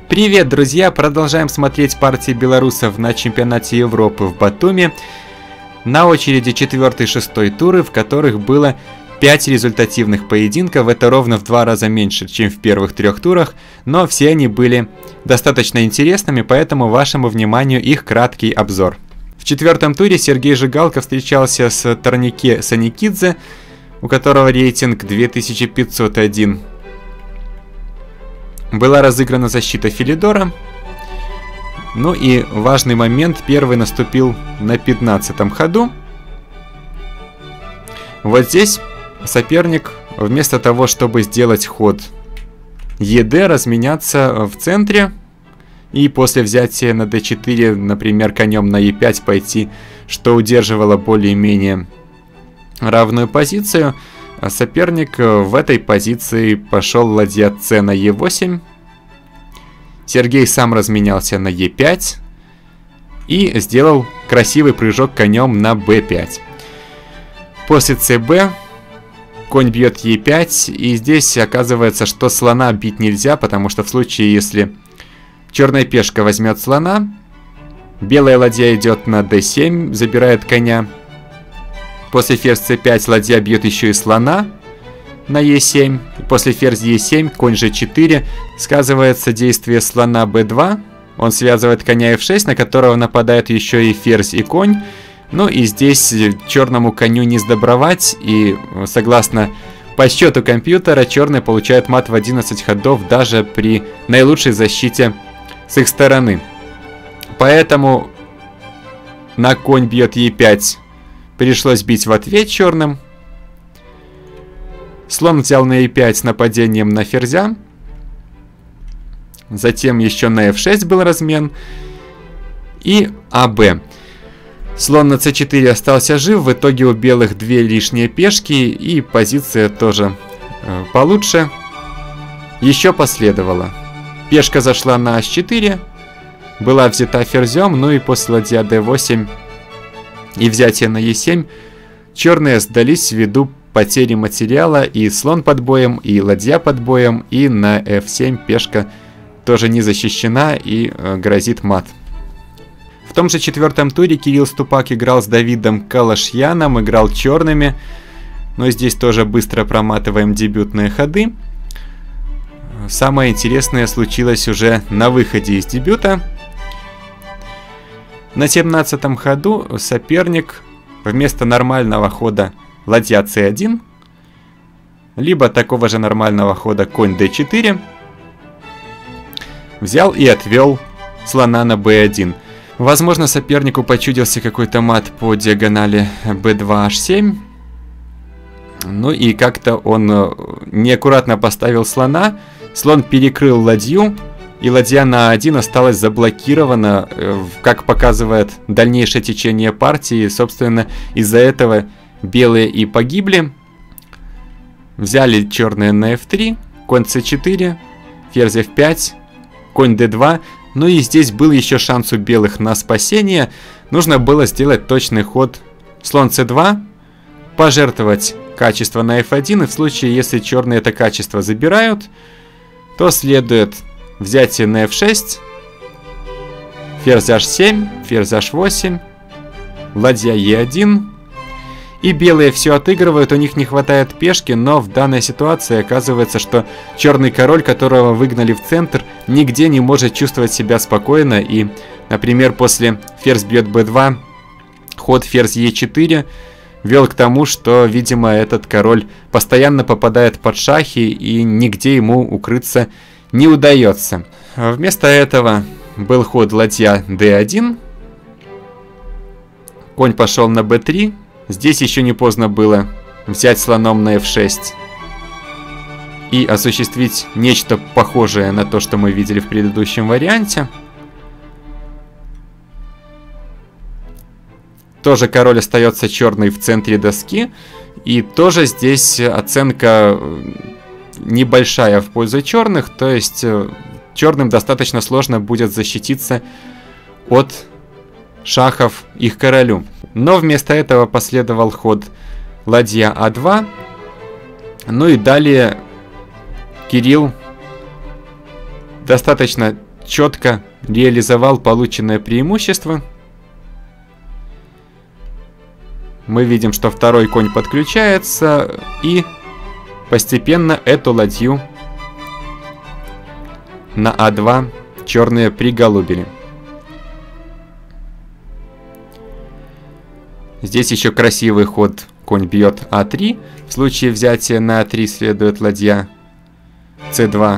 Привет, друзья! Продолжаем смотреть партии белорусов на чемпионате Европы в Батуми. На очереди 4-й и 6-й туры, в которых было 5 результативных поединков. Это ровно в 2 раза меньше, чем в первых 3 турах, но все они были достаточно интересными, поэтому вашему вниманию их краткий обзор. В 4-м туре Сергей Жигалко встречался с Торнике Саникидзе, у которого рейтинг 2501. Была разыграна защита Филидора. Ну и важный момент, первый наступил на 15-м ходу. Вот здесь соперник, вместо того, чтобы сделать ход ЕД, разменяться в центре и после взятия на d4, например, конем на e5 пойти, что удерживало более-менее равную позицию, соперник в этой позиции пошел ладья c на e8. Сергей сам разменялся на e5 и сделал красивый прыжок конем на b5. После cb конь бьет e5, и здесь оказывается, что слона бить нельзя, потому что в случае, если черная пешка возьмет слона, белая ладья идет на d7, забирает коня. После ферзь c5 ладья бьет еще и слона на e7. После ферзь e7, конь g4, сказывается действие слона b2. Он связывает коня f6, на которого нападают еще и ферзь и конь. Ну и здесь черному коню не сдобровать, и согласно подсчету компьютера, черный получает мат в 11 ходов даже при наилучшей защите с их стороны. Поэтому на конь бьет e5 пришлось бить в ответ черным. Слон взял на e5 с нападением на ферзя. Затем еще на f6 был размен. И АБ. Слон на c4 остался жив. В итоге у белых 2 лишние пешки. И позиция тоже получше. Еще последовало. Пешка зашла на h4. Была взята ферзем. Ну и после ладья d8 и взятие на e7 черные сдались ввиду потери материала, и слон под боем, и ладья под боем, и на f7 пешка тоже не защищена и грозит мат. В том же 4-м туре Кирилл Ступак играл с Давидом Калашьяном, играл черными, но здесь тоже быстро проматываем дебютные ходы. Самое интересное случилось уже на выходе из дебюта. На 17-м ходу соперник вместо нормального хода ладья c1, либо такого же нормального хода конь d4, взял и отвел слона на b1. Возможно, сопернику почудился какой-то мат по диагонали b2 h7. Ну и как-то он неаккуратно поставил слона, слон перекрыл ладью, и ладья на a1 осталась заблокирована, как показывает дальнейшее течение партии. Собственно, из-за этого белые и погибли. Взяли черные на f3, конь c4, ферзь f5, конь d2. Ну и здесь был еще шанс у белых на спасение. Нужно было сделать точный ход слон c2, пожертвовать качество на f1. И в случае, если черные это качество забирают, то следует взятие на f6, ферзь h7, ферзь h8, ладья e1. И белые все отыгрывают, у них не хватает пешки, но в данной ситуации оказывается, что черный король, которого выгнали в центр, нигде не может чувствовать себя спокойно. И, например, после ферзь бьет b2, ход ферзь e4 вел к тому, что, видимо, этот король постоянно попадает под шахи и нигде ему укрыться не удается. Вместо этого был ход ладья d1. Конь пошел на b3. Здесь еще не поздно было взять слоном на f6 и осуществить нечто похожее на то, что мы видели в предыдущем варианте. Тоже король остается черный в центре доски. И тоже здесь оценка небольшая в пользу черных, то есть черным достаточно сложно будет защититься от шахов их королю. Но вместо этого последовал ход ладья а2. Ну и далее Кирилл достаточно четко реализовал полученное преимущество. Мы видим, что второй конь подключается, и постепенно эту ладью на А2 черные приголубили. Здесь еще красивый ход. Конь бьет А3. В случае взятия на А3 следует ладья С2.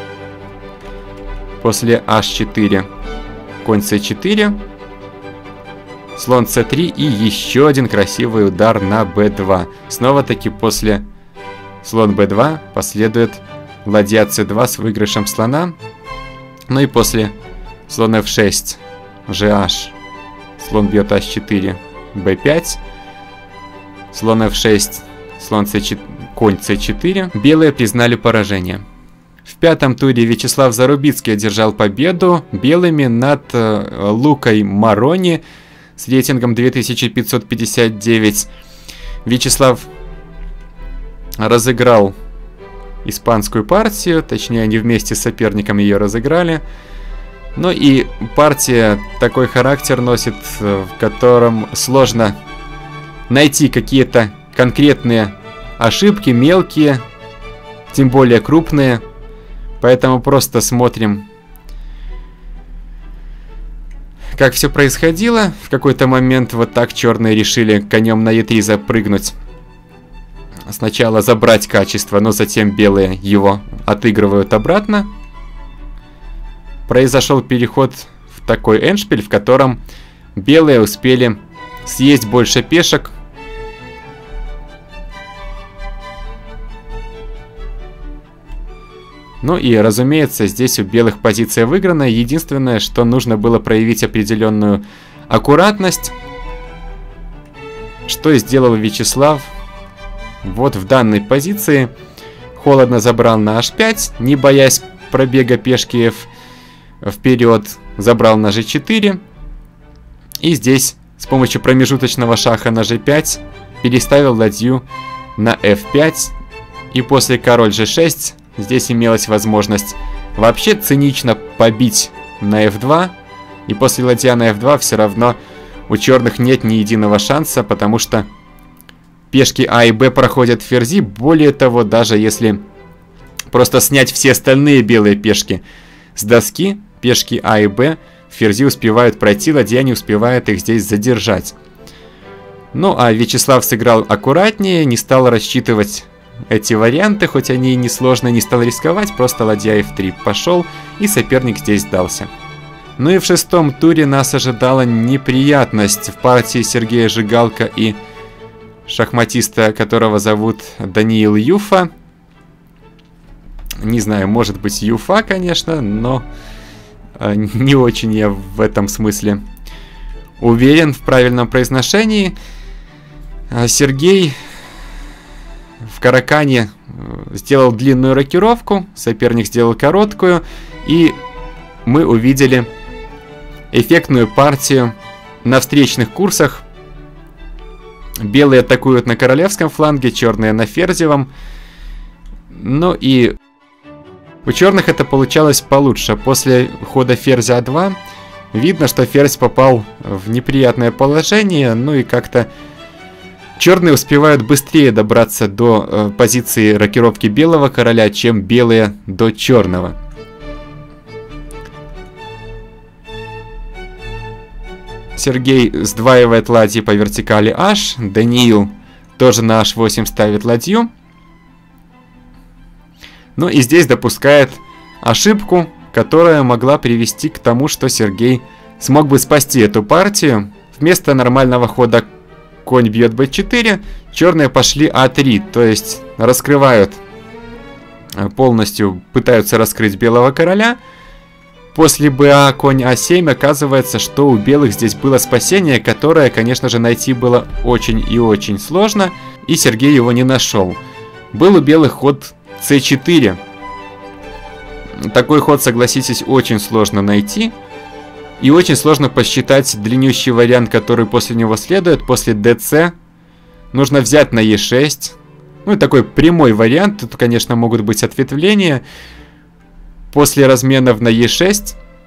После H4 конь С4. Слон С3 и еще один красивый удар на Б2. Снова-таки после слон Б2 последует ладья С2 с выигрышем слона. Ну и после слон F6, GH, слон бьет H4, B5, слон F6, слон C4, конь C4. Белые признали поражение. В пятом туре Вячеслав Зарубицкий одержал победу белыми над Лукой Марони с рейтингом 2559. Вячеслав разыграл испанскую партию, точнее они вместе с соперником ее разыграли. Ну и партия такой характер носит, в котором сложно найти какие-то конкретные ошибки, мелкие, тем более крупные. Поэтому просто смотрим, как все происходило. В какой-то момент вот так черные решили конем на Е3 запрыгнуть. Сначала забрать качество, но затем белые его отыгрывают обратно. Произошел переход в такой эндшпиль, в котором белые успели съесть больше пешек. Ну и, разумеется, здесь у белых позиция выиграна. Единственное, что нужно было проявить определенную аккуратность, что и сделал Вячеслав. Вот в данной позиции холодно забрал на H5, не боясь пробега пешки F вперед, забрал на G4. И здесь с помощью промежуточного шаха на G5 переставил ладью на F5. И после король G6 здесь имелась возможность вообще цинично побить на F2. И после ладья на F2 все равно у черных нет ни единого шанса, потому что пешки А и Б проходят ферзи. Более того, даже если просто снять все остальные белые пешки с доски, пешки А и Б ферзи успевают пройти, ладья не успевает их здесь задержать. Ну а Вячеслав сыграл аккуратнее, не стал рассчитывать эти варианты, хоть они и несложные, не стал рисковать, просто ладья F3 пошел, и соперник здесь сдался. Ну и в шестом туре нас ожидала неприятность в партии Сергея Жигалко и шахматиста, которого зовут Даниил Юфа. Не знаю, может быть Юфа, конечно, но не очень я в этом смысле уверен в правильном произношении. Сергей в Каракане сделал длинную рокировку, соперник сделал короткую, и мы увидели эффектную партию на встречных курсах. Белые атакуют на королевском фланге, черные на ферзевом. Ну и у черных это получалось получше. После хода ферзя А2 видно, что ферзь попал в неприятное положение. Ну и как-то черные успевают быстрее добраться до позиции рокировки белого короля, чем белые до черного. Сергей сдваивает ладьи по вертикали H. Даниил тоже на H8 ставит ладью. Ну и здесь допускает ошибку, которая могла привести к тому, что Сергей смог бы спасти эту партию. Вместо нормального хода конь бьет b4, черные пошли А3, то есть раскрывают полностью, пытаются раскрыть белого короля. После БА конь А7 оказывается, что у белых здесь было спасение, которое, конечно же, найти было очень и очень сложно, и Сергей его не нашел. Был у белых ход С4. Такой ход, согласитесь, очень сложно найти. И очень сложно посчитать длиннющий вариант, который после него следует. После ДЦ нужно взять на Е6. Ну и такой прямой вариант. Тут, конечно, могут быть ответвления. После разменов на Е6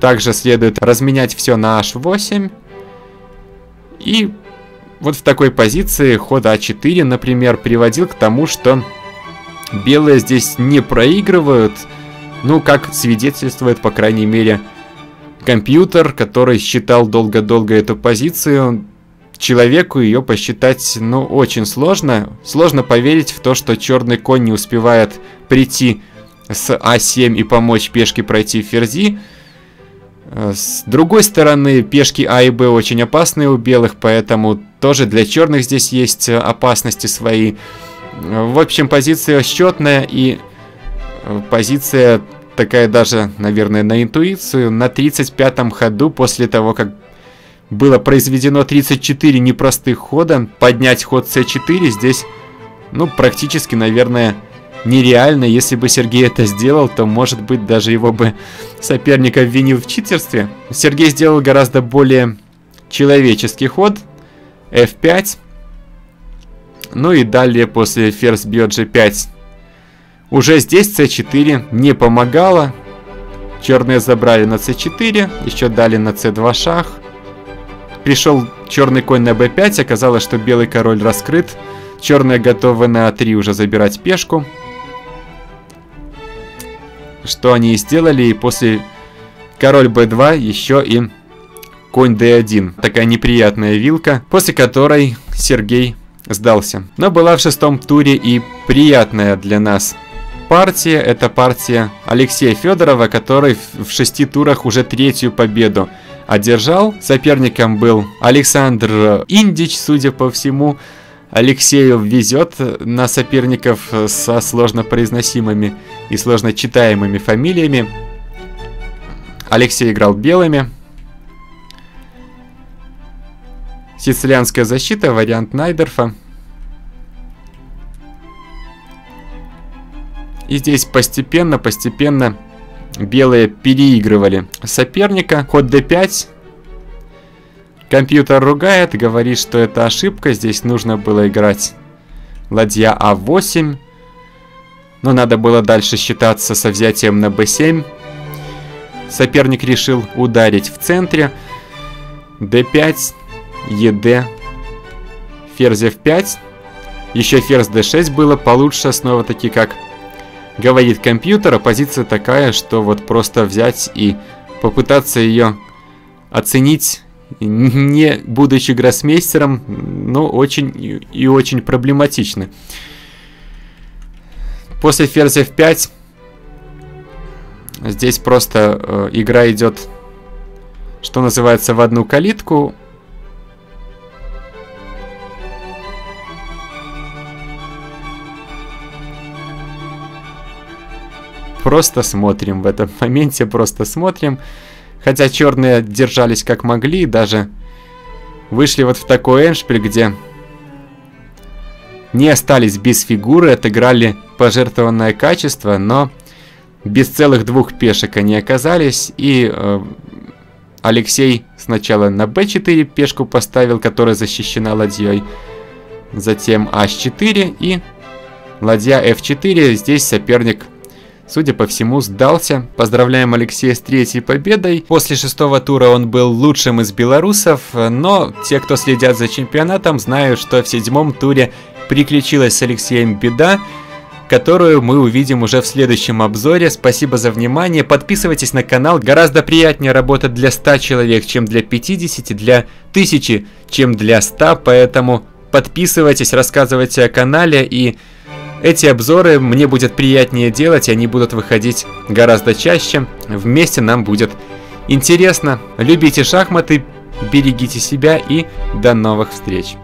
Также следует разменять все на h8. И вот в такой позиции ход а4, например, приводил к тому, что белые здесь не проигрывают. Ну, как свидетельствует, по крайней мере, компьютер, который считал долго-долго эту позицию. Человеку ее посчитать, ну, очень сложно. Сложно поверить в то, что черный конь не успевает прийти с а7 и помочь пешке пройти ферзи. С другой стороны, пешки А и Б очень опасные у белых, поэтому тоже для черных здесь есть опасности свои. В общем, позиция счетная и позиция такая даже, наверное, на интуицию. На 35-м ходу, после того, как было произведено 34 непростых хода, поднять ход С4 здесь, ну, практически, наверное, нереально. Если бы Сергей это сделал, то, может быть, даже его бы соперник обвинил в читерстве. Сергей сделал гораздо более человеческий ход. F5. Ну и далее после ферзь бьет G5. Уже здесь C4 не помогало. Черные забрали на C4. Еще дали на C2 шах. Пришел черный конь на B5. Оказалось, что белый король раскрыт. Черные готовы на А3 уже забирать пешку. Что они и сделали. И после король b2 еще и конь d1. Такая неприятная вилка, после которой Сергей сдался. Но была в 6-м туре и приятная для нас партия. Это партия Алексея Федорова, который в 6 турах уже 3-ю победу одержал. Соперником был Александр Индич, судя по всему. Алексею везет на соперников со сложно произносимыми и сложно читаемыми фамилиями. Алексей играл белыми. Сицилианская защита, вариант Найдерфа. И здесь постепенно белые переигрывали соперника. Ход d5. Компьютер ругает, говорит, что это ошибка. Здесь нужно было играть ладья а8. Но надо было дальше считаться со взятием на b7. Соперник решил ударить в центре. d5, ед, ферзь f5. Еще ферзь d6 было получше. Снова-таки, как говорит компьютер, позиция такая, что вот просто взять и попытаться ее оценить, не будучи гроссмейстером, но очень и очень проблематично. После ферзь f5 здесь просто игра идет, что называется, в одну калитку. Просто смотрим в этом моменте, просто смотрим. Хотя черные держались как могли, даже вышли вот в такой эндшпиль, где не остались без фигуры, отыграли пожертвованное качество, но без целых 2 пешек они оказались. И Алексей сначала на b4 пешку поставил, которая защищена ладьей, затем h4 и ладья f4. Здесь соперник, судя по всему, сдался. Поздравляем Алексея с 3-й победой. После 6-го тура он был лучшим из белорусов, но те, кто следят за чемпионатом, знают, что в 7-м туре приключилась с Алексеем беда, которую мы увидим уже в следующем обзоре. Спасибо за внимание. Подписывайтесь на канал. Гораздо приятнее работать для 100 человек, чем для 50, для 1000, чем для 100. Поэтому подписывайтесь, рассказывайте о канале, и эти обзоры мне будет приятнее делать, они будут выходить гораздо чаще. Вместе нам будет интересно. Любите шахматы, берегите себя и до новых встреч.